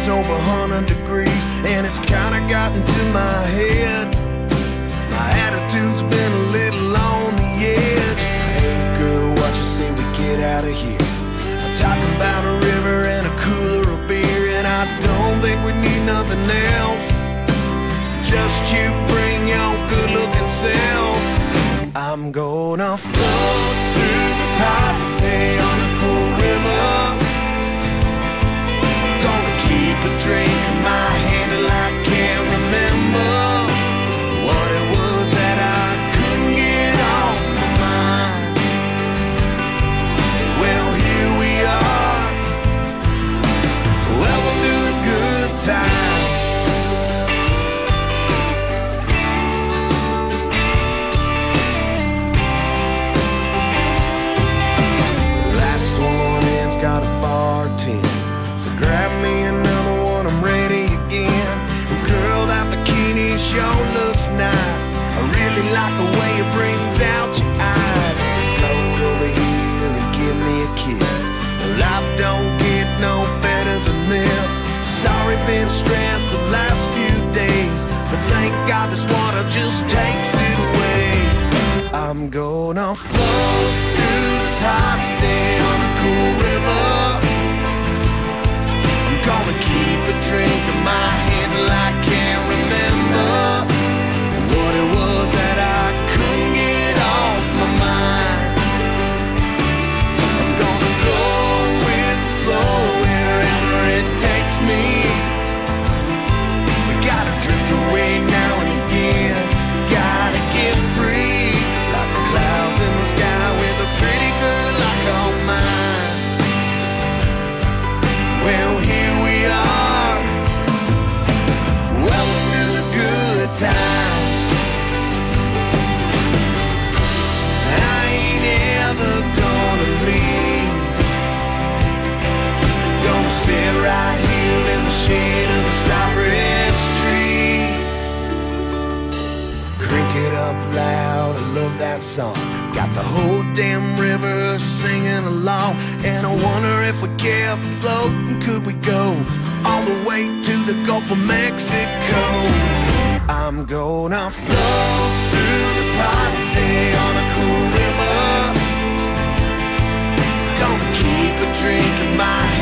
is over 100 degrees, and it's kinda gotten to my head. My attitude's been a little on the edge. Hey girl, what you say we get out of here? I'm talking about a river and a cooler of beer, and I don't think we need nothing else. Just you bring your good-looking self. I'm gonna float through this hot day on a cool river. Gonna keep a drink in my hand till I can't remember what it was that I couldn't get off my mind. Well, here we are. Welcome to the good times. Got a bartend, so grab me another one, I'm ready again. Girl, that bikini sure looks nice. I really like the way it brings out your eyes. Float over here and give me a kiss. Life don't get no better than this. Sorry, been stressed the last few days, but thank God this water just takes it away. I'm gonna float through this hot day on a cool river. I'm gonna keep a drink in my hand till I can't remember what it was that I couldn't get off my mind. I'm gonna go with the flow wherever it takes me. We gotta drift away now and again. Gotta get free, like the clouds in the sky, with a pretty girl like all mine. Well, here we are. Welcome to the good times. I ain't ever gonna leave. Gonna sit right here in the shade of the cypress trees. Crank it up loud, I love that song. Got the whole damn river singing along, and I wonder if we kept floating, could we go all the way to the Gulf of Mexico? I'm gonna float through this hot day on a cool river. Gonna keep a drink in my hand